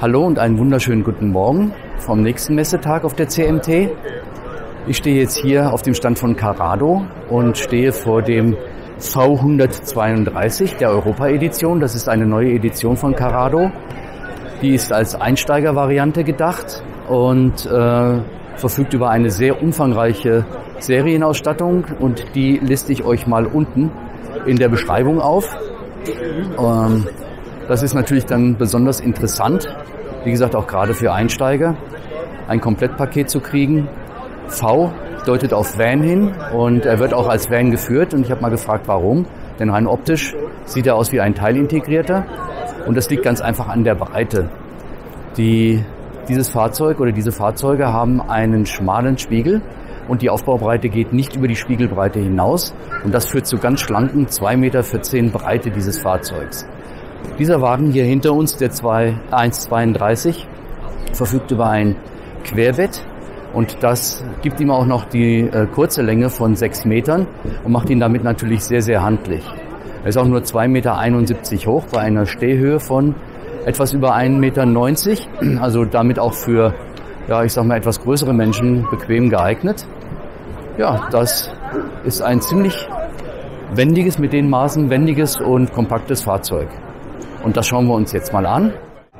Hallo und einen wunderschönen guten Morgen vom nächsten Messetag auf der CMT. Ich stehe jetzt hier auf dem Stand von Carrado und stehe vor dem V132 der Europa-Edition. Das ist eine neue Edition von Carrado. Die ist als Einsteigervariante gedacht und verfügt über eine sehr umfangreiche Serienausstattung und die liste ich euch mal unten in der Beschreibung auf. Das ist natürlich dann besonders interessant, wie gesagt auch gerade für Einsteiger, ein Komplettpaket zu kriegen. V deutet auf Van hin und er wird auch als Van geführt und ich habe mal gefragt, warum. Denn rein optisch sieht er aus wie ein Teilintegrierter und das liegt ganz einfach an der Breite. Dieses Fahrzeug oder diese Fahrzeuge haben einen schmalen Spiegel und die Aufbaubreite geht nicht über die Spiegelbreite hinaus und das führt zu ganz schlanken 2,14 Meter Breite dieses Fahrzeugs. Dieser Wagen hier hinter uns, der 132, verfügt über ein Querbett und das gibt ihm auch noch die kurze Länge von 6 Metern und macht ihn damit natürlich sehr, sehr handlich. Er ist auch nur 2,71 Meter hoch bei einer Stehhöhe von etwas über 1,90 Meter, also damit auch für, ja, ich sag mal, etwas größere Menschen bequem geeignet. Ja, das ist ein ziemlich wendiges, mit den Maßen wendiges und kompaktes Fahrzeug. Und das schauen wir uns jetzt mal an.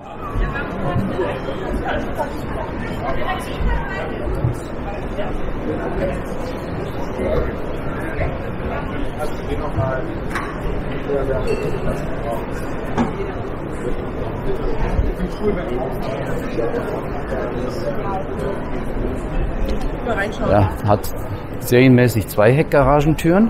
Ja, hat serienmäßig 2 Heckgaragentüren.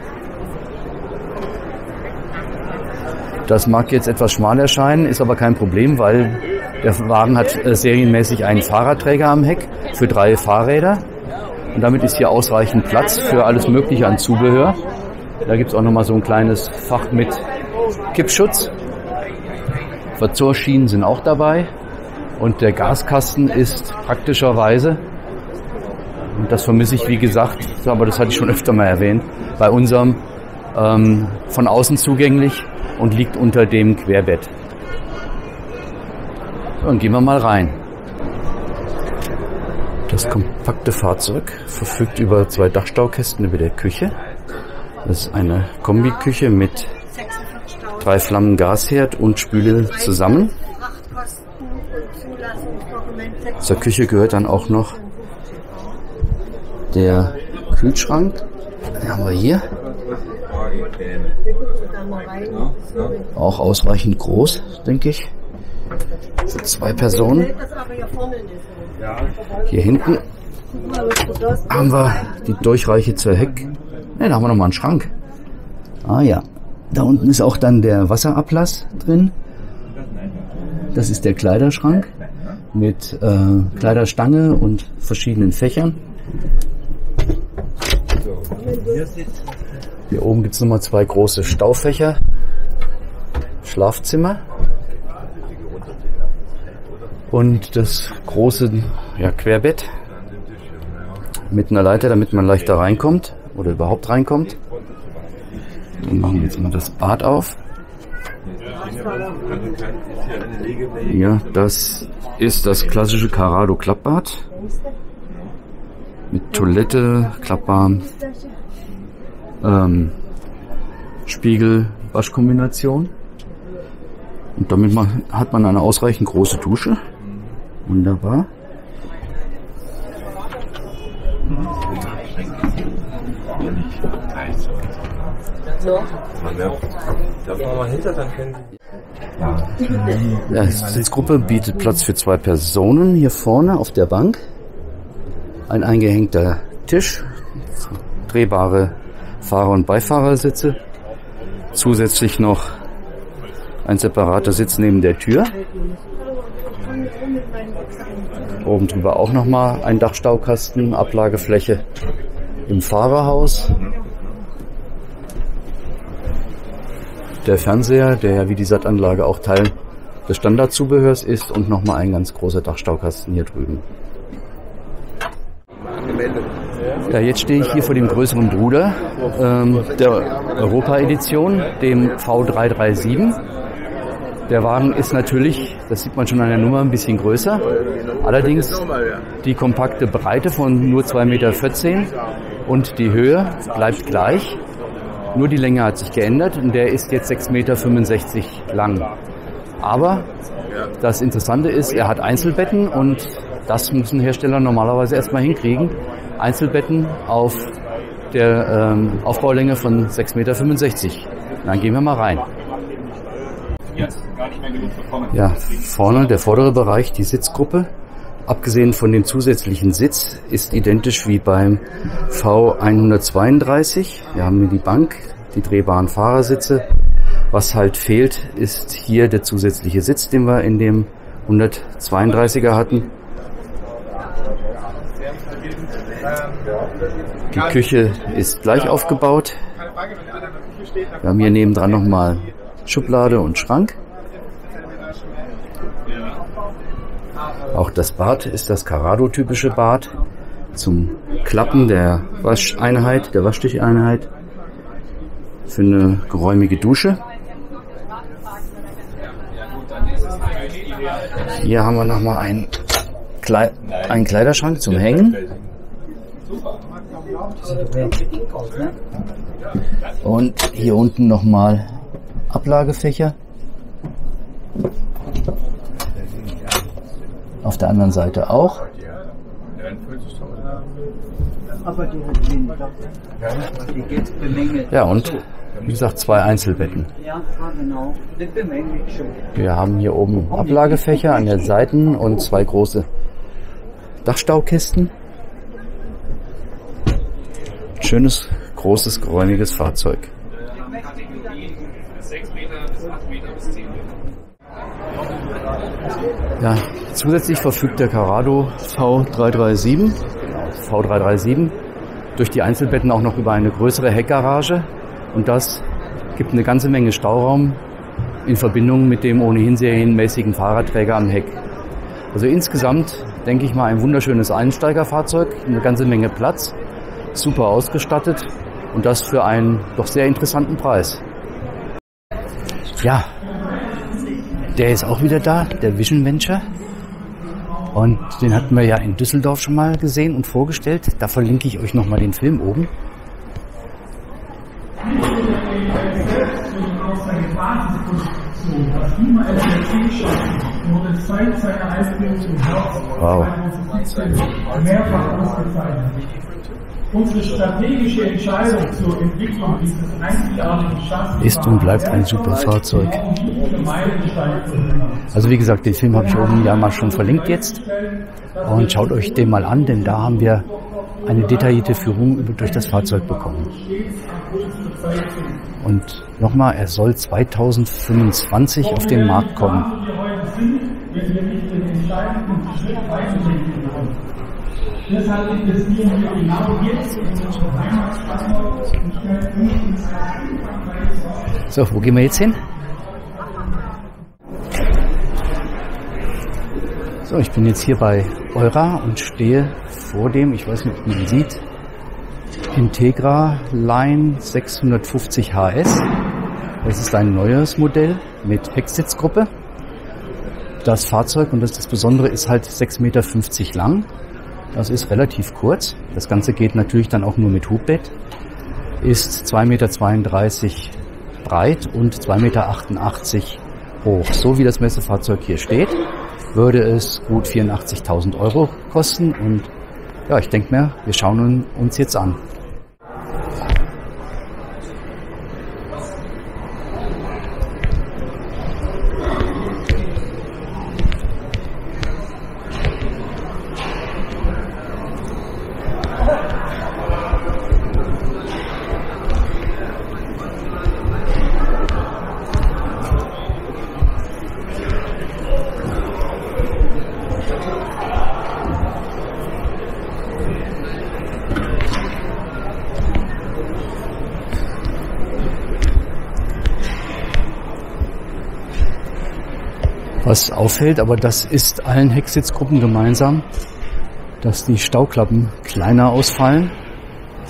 Das mag jetzt etwas schmal erscheinen, ist aber kein Problem, weil der Wagen hat serienmäßig einen Fahrradträger am Heck für 3 Fahrräder. Und damit ist hier ausreichend Platz für alles Mögliche an Zubehör. Da gibt es auch nochmal so ein kleines Fach mit Kippschutz. Verzurrschienen sind auch dabei. Und der Gaskasten ist praktischerweise, und das vermisse ich wie gesagt, aber das hatte ich schon öfter mal erwähnt, bei unserem von außen zugänglich und liegt unter dem Querbett. So, dann gehen wir mal rein. Das kompakte Fahrzeug verfügt über 2 Dachstaukästen über der Küche. Das ist eine Kombiküche mit 3 Flammen Gasherd und Spüle zusammen. Zur Küche gehört dann auch noch der Kühlschrank. Den haben wir hier. Auch ausreichend groß, denke ich. Für 2 Personen. Hier hinten haben wir die Durchreiche zur Heck. Ne, da haben wir nochmal einen Schrank. Ah ja, da unten ist auch dann der Wasserablass drin. Das ist der Kleiderschrank mit Kleiderstange und verschiedenen Fächern. Hier oben gibt es nochmal 2 große Staufächer. Schlafzimmer. Und das große Querbett mit einer Leiter, damit man leichter reinkommt oder überhaupt reinkommt. Dann machen wir jetzt mal das Bad auf. Ja, das ist das klassische Carrado Klappbad. Mit Toilette, Klappbahn, Spiegel, Waschkombination. Und damit hat man eine ausreichend große Dusche. Wunderbar. Ja, die Sitzgruppe bietet Platz für 2 Personen hier vorne auf der Bank. Ein eingehängter Tisch, drehbare Fahrer- und Beifahrersitze. Zusätzlich noch ein separater Sitz neben der Tür. Oben drüber auch nochmal ein Dachstaukasten, Ablagefläche im Fahrerhaus. Der Fernseher, der ja wie die SAT-Anlage auch Teil des Standardzubehörs ist, und nochmal ein ganz großer Dachstaukasten hier drüben. Ja, jetzt stehe ich hier vor dem größeren Bruder der Europa-Edition, dem V337. Der Wagen ist natürlich, das sieht man schon an der Nummer, ein bisschen größer. Allerdings die kompakte Breite von nur 2,14 Meter und die Höhe bleibt gleich. Nur die Länge hat sich geändert und der ist jetzt 6,65 Meter lang. Aber das Interessante ist, er hat Einzelbetten und das müssen Hersteller normalerweise erstmal hinkriegen. Einzelbetten auf der Aufbaulänge von 6,65 Meter. Dann gehen wir mal rein. Ja, vorne der vordere Bereich, die Sitzgruppe, abgesehen von dem zusätzlichen Sitz, ist identisch wie beim V132. Wir haben hier die Bank, die drehbaren Fahrersitze. Was halt fehlt, ist hier der zusätzliche Sitz, den wir in dem 132er hatten. Die Küche ist gleich aufgebaut. Wir haben hier nebendran nochmal Schublade und Schrank. Auch das Bad ist das Carrado-typische Bad zum Klappen der Wascheinheit, der Waschtischeinheit für eine geräumige Dusche. Hier haben wir nochmal einen Kleiderschrank zum Hängen. Und hier unten nochmal Ablagefächer. Auf der anderen Seite auch. Ja, und wie gesagt, 2 Einzelbetten. Wir haben hier oben Ablagefächer an den Seiten und 2 große Dachstaukisten. Schönes, großes, geräumiges Fahrzeug. Ja, zusätzlich verfügt der Carrado V337 durch die Einzelbetten auch noch über eine größere Heckgarage und das gibt eine ganze Menge Stauraum in Verbindung mit dem ohnehin serienmäßigen Fahrradträger am Heck. Also insgesamt denke ich mal ein wunderschönes Einsteigerfahrzeug, eine ganze Menge Platz, super ausgestattet und das für einen doch sehr interessanten Preis. Ja, der ist auch wieder da, der Vision Venture. Und den hatten wir ja in Düsseldorf schon mal gesehen und vorgestellt. Da verlinke ich euch nochmal den Film oben. Wow. Unsere strategische Entscheidung zur Entwicklung dieses einzigartigen Schatzes ist und bleibt ein super Fahrzeug. Also wie gesagt, den Film habe ich oben ja mal schon verlinkt jetzt. Und schaut euch den mal an, denn da haben wir eine detaillierte Führung durch das Fahrzeug bekommen. Und nochmal, er soll 2025 auf den Markt kommen. Deshalb investieren wir genau jetzt in unsere Heimatstandort. So, wo gehen wir jetzt hin? So, ich bin jetzt hier bei Eura und stehe vor dem, ich weiß nicht, ob man ihn sieht, Integra Line 650 HS. Das ist ein neues Modell mit Hecksitzgruppe. Das Fahrzeug, und das ist das Besondere, ist halt 6,50 Meter lang. Das ist relativ kurz. Das Ganze geht natürlich dann auch nur mit Hubbett. Ist 2,32 Meter breit und 2,88 Meter hoch. So wie das Messefahrzeug hier steht, würde es gut 84.000 Euro kosten. Und ja, ich denke mir, wir schauen uns jetzt an. Was auffällt, aber das ist allen Hecksitzgruppen gemeinsam, dass die Stauklappen kleiner ausfallen.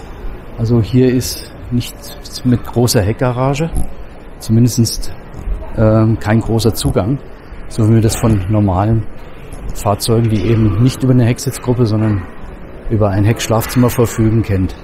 Also hier ist nichts mit großer Heckgarage, zumindest kein großer Zugang, so wie wir das von normalen Fahrzeugen, die eben nicht über eine Hecksitzgruppe, sondern über ein Heckschlafzimmer verfügen, kennt.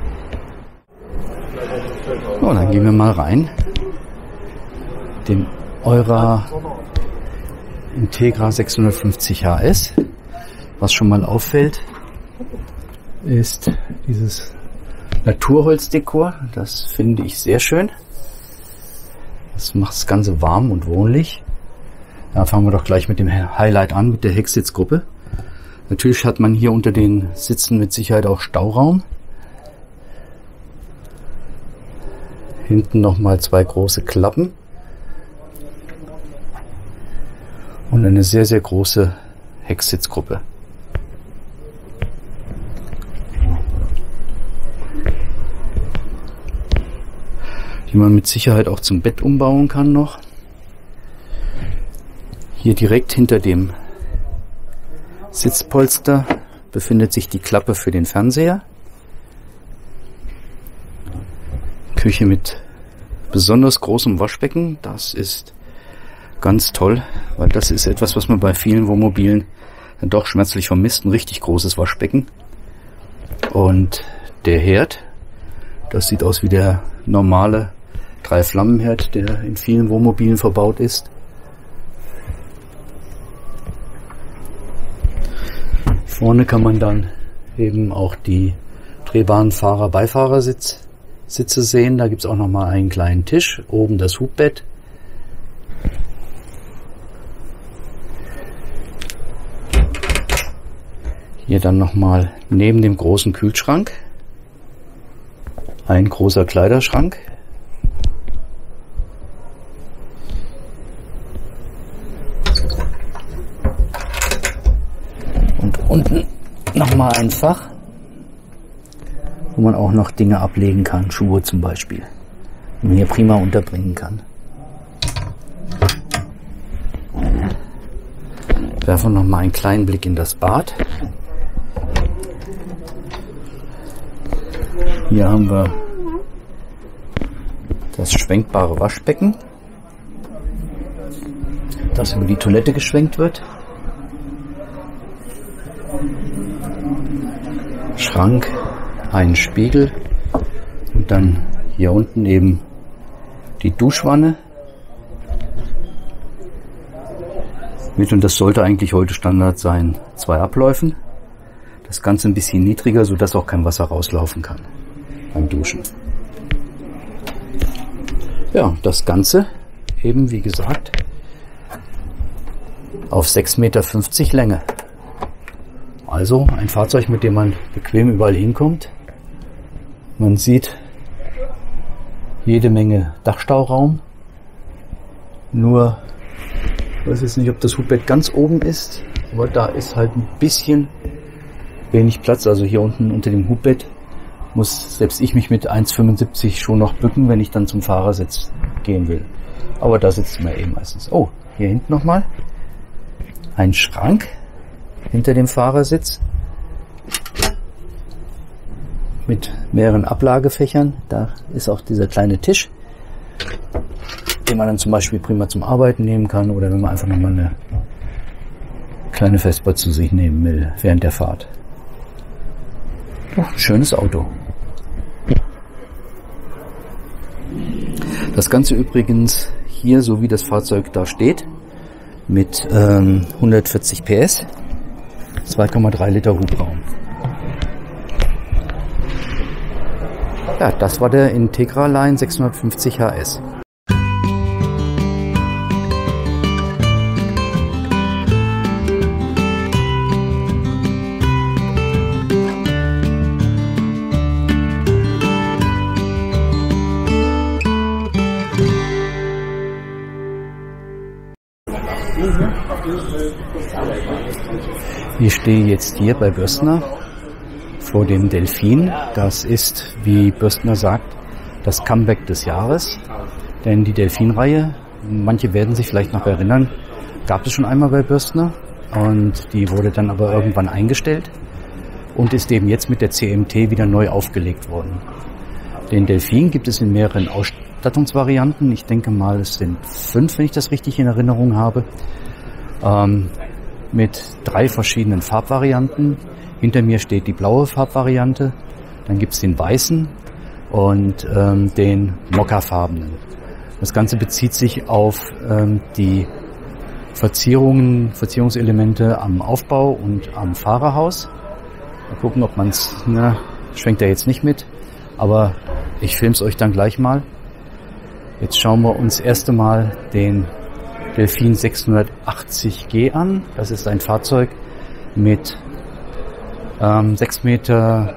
So, dann gehen wir mal rein. Den Eura Integra 650 HS. Was schon mal auffällt, ist dieses Naturholzdekor. Das finde ich sehr schön. Das macht das Ganze warm und wohnlich. Da fangen wir doch gleich mit dem Highlight an, mit der Hecksitzgruppe. Natürlich hat man hier unter den Sitzen mit Sicherheit auch Stauraum. Hinten nochmal 2 große Klappen. Und eine sehr, sehr große Hecksitzgruppe. Die man mit Sicherheit auch zum Bett umbauen kann noch. Hier direkt hinter dem Sitzpolster befindet sich die Klappe für den Fernseher. Küche mit besonders großem Waschbecken. Das ist ganz toll, weil das ist etwas, was man bei vielen Wohnmobilen dann doch schmerzlich vermisst. Ein richtig großes Waschbecken. Und der Herd, das sieht aus wie der normale 3-Flammenherd, der in vielen Wohnmobilen verbaut ist. Vorne kann man dann eben auch die drehbaren Fahrer-Beifahrersitze sehen. Da gibt es auch nochmal einen kleinen Tisch. Oben das Hubbett. Hier dann nochmal neben dem großen Kühlschrank ein großer Kleiderschrank. Und unten nochmal ein Fach, wo man auch noch Dinge ablegen kann, Schuhe zum Beispiel, die man hier prima unterbringen kann. Werfen wir nochmal einen kleinen Blick in das Bad. Hier haben wir das schwenkbare Waschbecken, das über die Toilette geschwenkt wird. Schrank, einen Spiegel und dann hier unten eben die Duschwanne. Mit, und das sollte eigentlich heute Standard sein, 2 Abläufen. Das Ganze ein bisschen niedriger, sodass auch kein Wasser rauslaufen kann beim Duschen. Ja, das Ganze eben wie gesagt auf 6,50 Meter Länge. Also ein Fahrzeug, mit dem man bequem überall hinkommt. Man sieht jede Menge Dachstauraum. Nur, ich weiß jetzt nicht, ob das Hubbett ganz oben ist, aber da ist halt ein bisschen wenig Platz. Also hier unten unter dem Hubbett muss selbst ich mich mit 1,75 schon noch bücken, wenn ich dann zum Fahrersitz gehen will. Aber da sitzt man eben meistens. Oh, hier hinten nochmal ein Schrank hinter dem Fahrersitz mit mehreren Ablagefächern. Da ist auch dieser kleine Tisch, den man dann zum Beispiel prima zum Arbeiten nehmen kann oder wenn man einfach nochmal eine kleine Vesper zu sich nehmen will während der Fahrt. Oh, schönes Auto. Das Ganze übrigens hier, so wie das Fahrzeug da steht, mit 140 PS, 2,3 Liter Hubraum. Ja, das war der Integra Line 650 HS. Ich stehe jetzt hier bei Bürstner vor dem Delfin. Das ist, wie Bürstner sagt, das Comeback des Jahres. Denn die Delfin-Reihe, manche werden sich vielleicht noch erinnern, gab es schon einmal bei Bürstner und die wurde dann aber irgendwann eingestellt und ist eben jetzt mit der CMT wieder neu aufgelegt worden. Den Delfin gibt es in mehreren Ausstattungsvarianten. Ich denke mal, es sind 5, wenn ich das richtig in Erinnerung habe. Mit 3 verschiedenen Farbvarianten. Hinter mir steht die blaue Farbvariante. Dann gibt es den weißen und den mokkafarbenen. Das Ganze bezieht sich auf die Verzierungselemente am Aufbau und am Fahrerhaus. Mal gucken, ob man es, schwenkt er jetzt nicht mit, aber ich filme es euch dann gleich mal. Jetzt schauen wir uns erst einmal den Delfin 680G an. Das ist ein Fahrzeug mit 6,98 Meter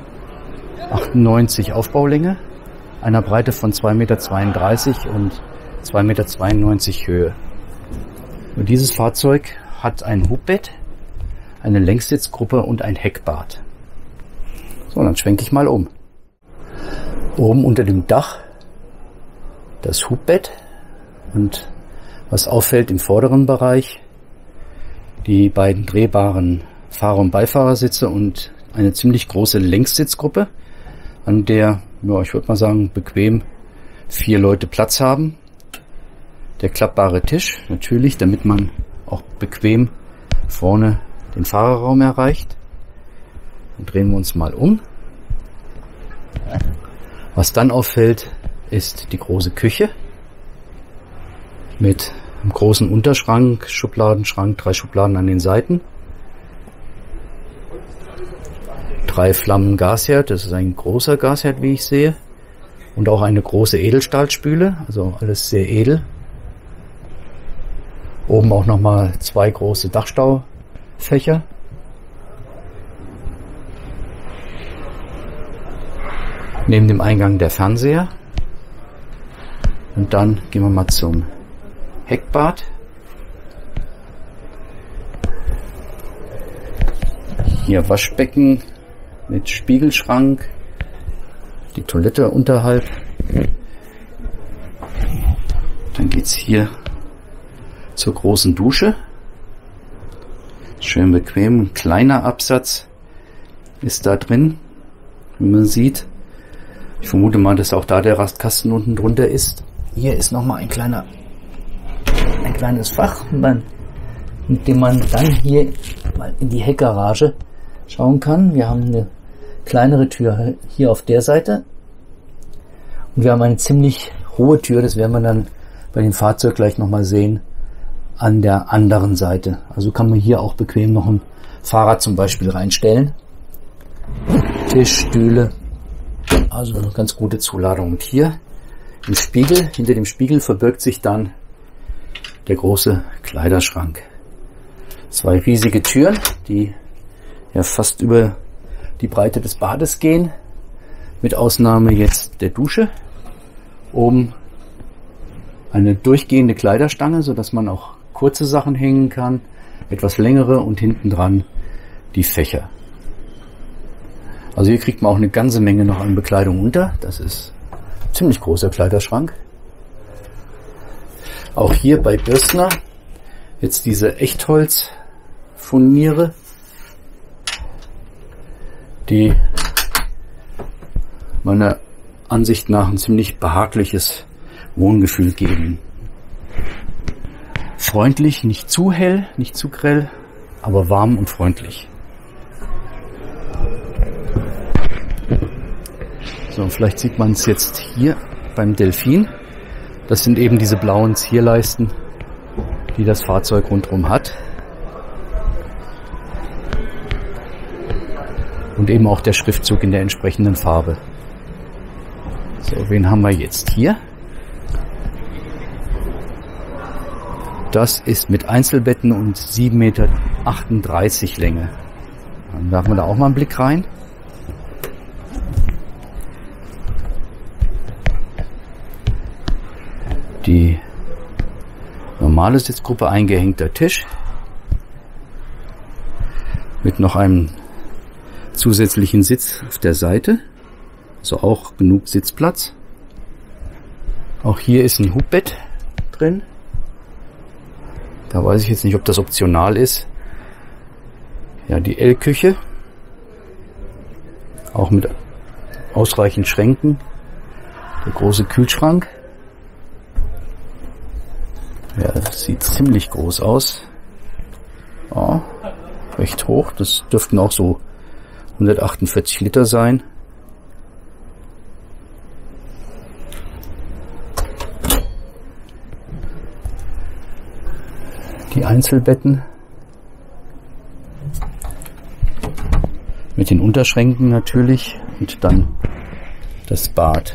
Aufbaulänge, einer Breite von 2,32 Meter und 2,92 Meter Höhe. Und dieses Fahrzeug hat ein Hubbett, eine Längssitzgruppe und ein Heckbad. So, dann schwenke ich mal um. Oben unter dem Dach das Hubbett und was auffällt im vorderen Bereich, die beiden drehbaren Fahrer- und Beifahrersitze und eine ziemlich große Längssitzgruppe, an der, ich würde mal sagen, bequem 4 Leute Platz haben. Der klappbare Tisch, natürlich, damit man auch bequem vorne den Fahrerraum erreicht. Dann drehen wir uns mal um. Was dann auffällt, ist die große Küche mit einem großen Unterschrank, Schubladenschrank, 3 Schubladen an den Seiten. 3 Flammen Gasherd, das ist ein großer Gasherd, wie ich sehe. Und auch eine große Edelstahlspüle, also alles sehr edel. Oben auch nochmal 2 große Dachstaufächer. Neben dem Eingang der Fernseher. Und dann gehen wir mal zum Heckbad. Hier Waschbecken mit Spiegelschrank. Die Toilette unterhalb. Dann geht's hier zur großen Dusche. Schön bequem. Ein kleiner Absatz ist da drin, wie man sieht. Ich vermute mal, dass auch da der Rastkasten unten drunter ist. Hier ist nochmal ein kleines Fach, mit dem man dann hier mal in die Heckgarage schauen kann. Wir haben eine kleinere Tür hier auf der Seite. Und wir haben eine ziemlich hohe Tür, das werden wir dann bei dem Fahrzeug gleich nochmal sehen, an der anderen Seite. Also kann man hier auch bequem noch ein Fahrrad zum Beispiel reinstellen. Tisch, Stühle, also eine ganz gute Zuladung. Und hier im Spiegel, hinter dem Spiegel verbirgt sich dann der große Kleiderschrank. 2 riesige Türen, die ja fast über die Breite des Bades gehen, mit Ausnahme jetzt der Dusche. Oben eine durchgehende Kleiderstange, so dass man auch kurze Sachen hängen kann, etwas längere und hinten dran die Fächer. Also hier kriegt man auch eine ganze Menge noch an Bekleidung unter. Das ist ein ziemlich großer Kleiderschrank. Auch hier bei Bürstner jetzt diese Echtholz-Furniere, die meiner Ansicht nach ein ziemlich behagliches Wohngefühl geben. Freundlich, nicht zu hell, nicht zu grell, aber warm und freundlich. So, vielleicht sieht man es jetzt hier beim Delfin. Das sind eben diese blauen Zierleisten, die das Fahrzeug rundherum hat. Und eben auch der Schriftzug in der entsprechenden Farbe. So, wen haben wir jetzt hier? Das ist mit Einzelbetten und 7,38 Meter Länge. Dann werfen wir da auch mal einen Blick rein. Die normale Sitzgruppe, eingehängter Tisch mit noch einem zusätzlichen Sitz auf der Seite, also auch genug Sitzplatz. Auch hier ist ein Hubbett drin. Da weiß ich jetzt nicht, ob das optional ist. Ja, die L-Küche, auch mit ausreichend Schränken. Der große Kühlschrank. Ja, das sieht ziemlich groß aus. Ja, recht hoch. Das dürften auch so 148 Liter sein. Die Einzelbetten. Mit den Unterschränken natürlich. Und dann das Bad.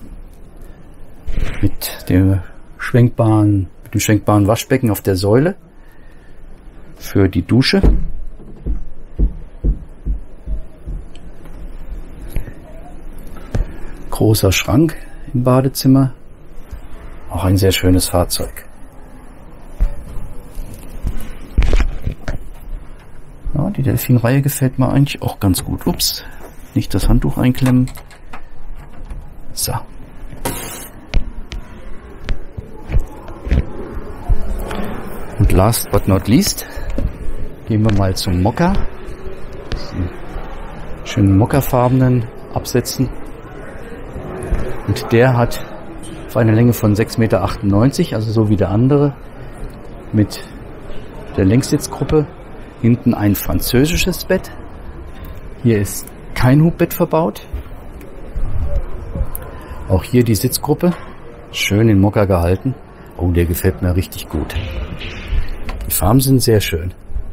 Mit dem schwenkbaren Waschbecken auf der Säule. Für die Dusche. Großer Schrank im Badezimmer. Auch ein sehr schönes Fahrzeug. Ja, die Delfin-Reihe gefällt mir eigentlich auch ganz gut. Ups, nicht das Handtuch einklemmen. So. Und last but not least gehen wir mal zum Mokka. Schönen mokkafarbenen Absätzen. Und der hat auf eine Länge von 6,98 Meter, also so wie der andere, mit der Längssitzgruppe. Hinten ein französisches Bett. Hier ist kein Hubbett verbaut. Auch hier die Sitzgruppe. Schön in Mokka gehalten. Oh, der gefällt mir richtig gut. Die Farben sind sehr schön.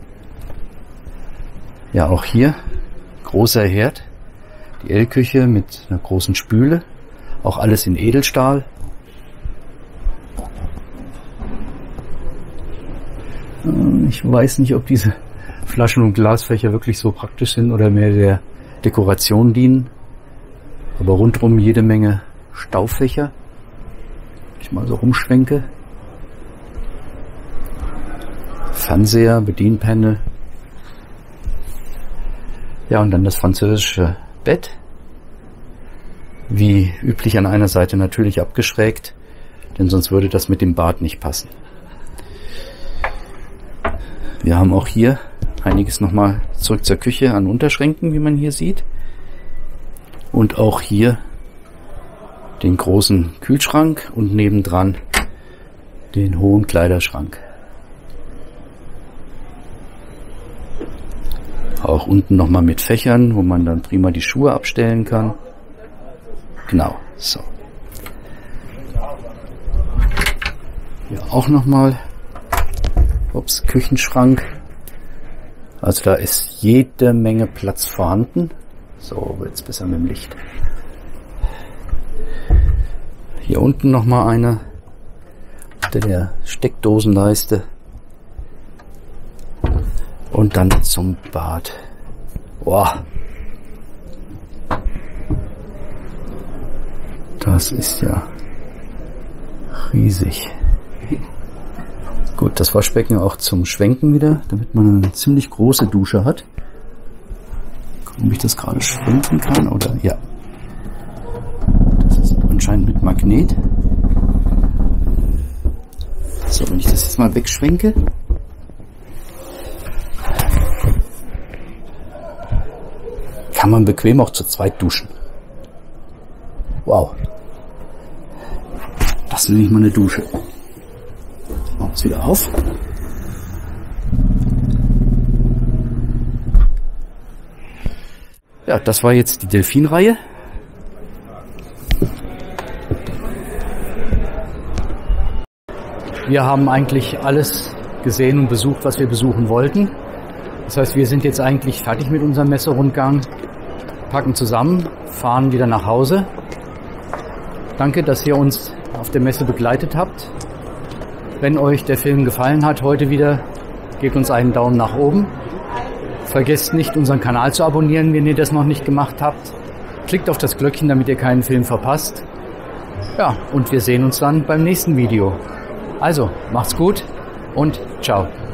Ja, auch hier großer Herd. Die L-Küche mit einer großen Spüle. Auch alles in Edelstahl. Ich weiß nicht, ob diese Flaschen- und Glasfächer wirklich so praktisch sind oder mehr der Dekoration dienen. Aber rundherum jede Menge Staufächer. Wenn ich mal so rumschwenke. Fernseher, Bedienpanel. Ja, und dann das französische Bett. Wie üblich an einer Seite natürlich abgeschrägt, denn sonst würde das mit dem Bad nicht passen. Wir haben auch hier einiges nochmal zurück zur Küche an Unterschränken, wie man hier sieht. Und auch hier den großen Kühlschrank und nebendran den hohen Kleiderschrank. Auch unten nochmal mit Fächern, wo man dann prima die Schuhe abstellen kann. Genau, so. Hier auch nochmal. Ups, Küchenschrank. Also da ist jede Menge Platz vorhanden. So, wird's besser mit dem Licht. Hier unten nochmal eine. Unter der Steckdosenleiste. Und dann zum Bad. Boah. Das ist ja riesig. Gut, das Waschbecken auch zum Schwenken wieder, damit man eine ziemlich große Dusche hat. Gucken, ob ich das gerade schwenken kann, oder? Ja. Das ist anscheinend mit Magnet. So, wenn ich das jetzt mal wegschwenke. Kann man bequem auch zu zweit duschen. Wow. Das nenne ich mal eine Dusche. Machen wir es wieder auf. Ja, das war jetzt die Delfin-Reihe. Wir haben eigentlich alles gesehen und besucht, was wir besuchen wollten. Das heißt, wir sind jetzt eigentlich fertig mit unserem Messerundgang, packen zusammen, fahren wieder nach Hause. Danke, dass ihr uns auf der Messe begleitet habt. Wenn euch der Film gefallen hat heute wieder, gebt uns einen Daumen nach oben. Vergesst nicht, unseren Kanal zu abonnieren, wenn ihr das noch nicht gemacht habt. Klickt auf das Glöckchen, damit ihr keinen Film verpasst. Ja, und wir sehen uns dann beim nächsten Video. Also, macht's gut und ciao.